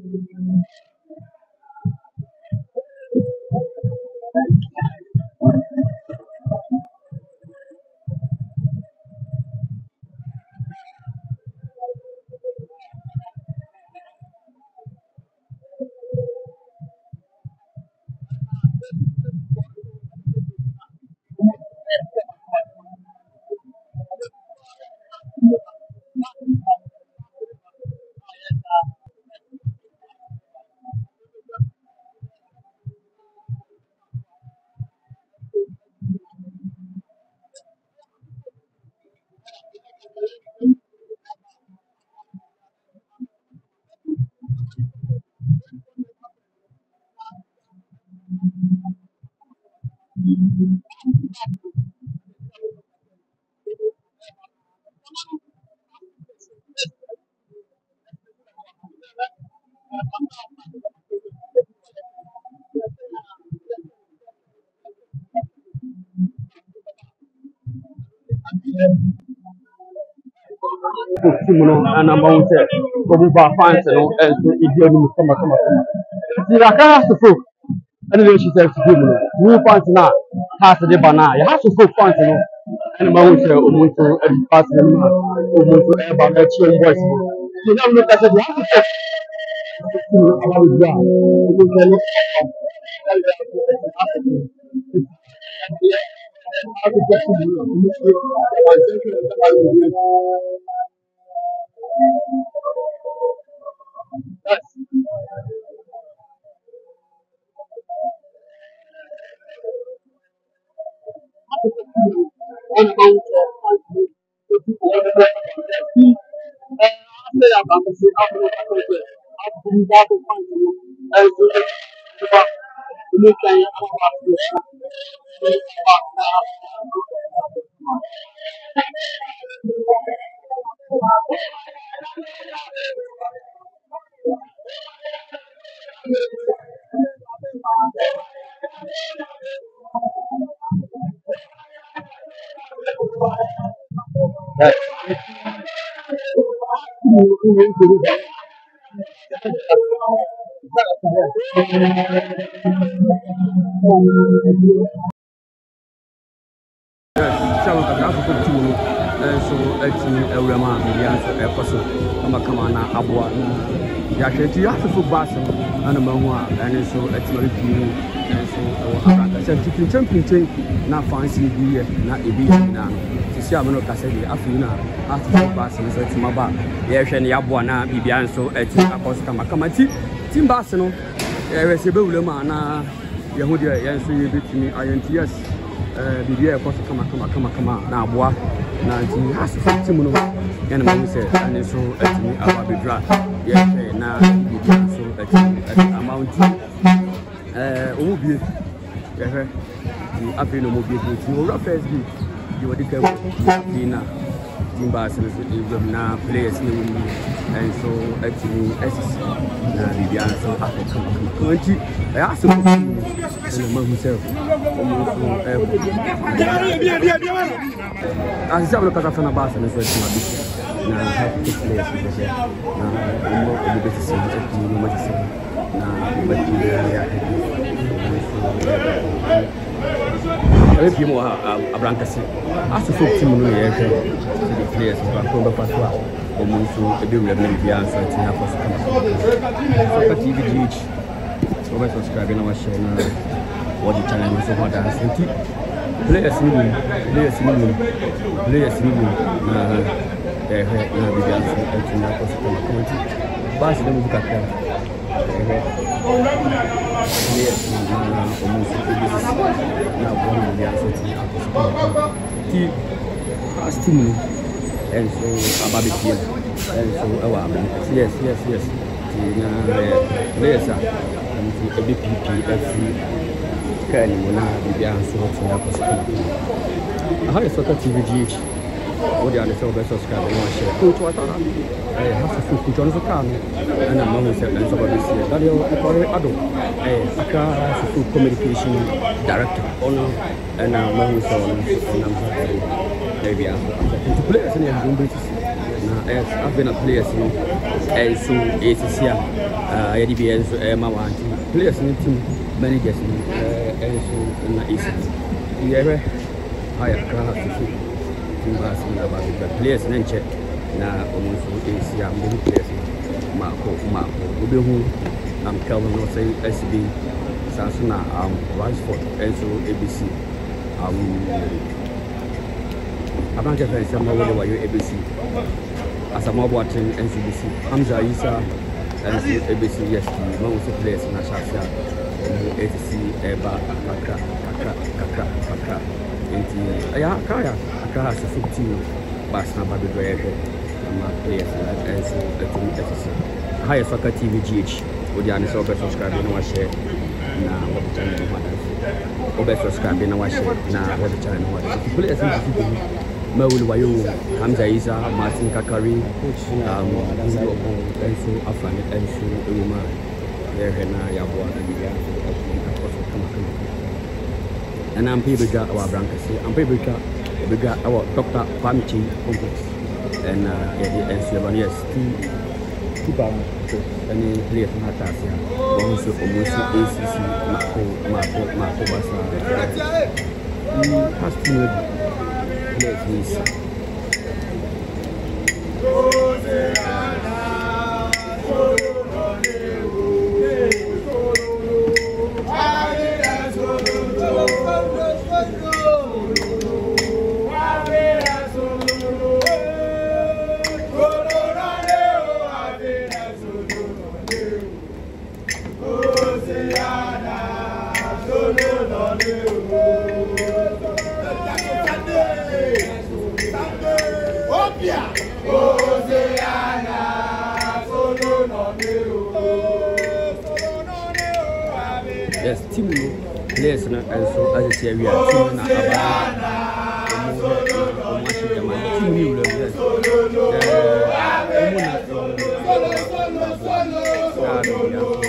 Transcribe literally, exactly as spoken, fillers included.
Timono and amount of fans and so idiot come come come. See, I can't have to folk. Anyway, she says to him, two fans now has the banana. You have to folk fans, you know. And amount of Umuntu and pass them Umuntu about that chill voice. You know, look at the have so it's a Rama, the person, I'm a commander, Abwa, Yaki, Yafu Basso, and a Mawa, and so it's very few, and so I said, you can champion, not fancy beer, not a beer now. To see Amano Cassadi, Afina, after Basso, so it's my back. Yes, and Yabuana, Bibian, so it's a post Kamakamati, Tim Bassano, Eresibulama, Yahudia, yes, you beat me, I N T S. Bibi airport kama kama kama kama na aboa na nti asifati mu no yana ma say and so atimi ababedra ye na bibi so atimi amount eh omu bie ye he di abi no mo bie ti o first bi di wodi ka di na timba so na players ni and so atimi S C na bibi so afọ kama kama nti e asifati and among himself. I said, look at the bus and it's my business. Now, I have to play as we say. Now, I'm more of the business of the medicine. Now, but you are people are Brancasi. As a folk team, we have the players of October Patois, or Monsu, a bit of Namibia, so it's enough for some T V G. So, I'm subscribing to our channel. What the channel is about dance and keep players in players in players in uh eh na be dance and na possible community bas dem bu kakka eh players na almost business na bon be dance and keep as team and so ababe here and so our yes yes yes na players and a big P P F Kyei na Bibian so to na possible. I have a T V G H. What the other subscribe and share. Go to Accra. I have to put on the car and I'm not saying that's about this year. That is a adult. I Accra food communication director owner and I'm not saying I'm maybe I'm players in the British. I've been a player and so it's here. uh yedi bi enso e ma wanti players ni team managers ni eh enso na isi yere haya kana susu team ba sin na ba players na nche na omunso esi am the players ma ko ma ko obehu nam Kelvin no say S B Sansuna um Ransford enso A B C um Abanke fence am wo wa A B C asama boatin N C B C Hamza Isa and A B C yes the man also players na Shasha A T C Eba Accra Accra Accra Accra enti ya kaya Accra so fifteen bas na ba do yeke na players na N C A T C higher soccer T V G H odi ane so be subscribe na wa share na wa channel no wa o be subscribe na wa share na wa channel no wa players na fifteen Mawul Wayo, Hamza Isa, Martin Kakari, um, Enso Afan, Enso Uruma, Erena Yabua, and I'm people got our Brancasi, I'm people got we got our Doctor Kwame complex, and uh, and yes, two two pounds, and then play from Hatasia, also almost A C C, Mako, Mako, Mako Basa, he has to yes, yes. Yes, team players na also as I say we are team na aba o match the man team ni we yes eh o mo na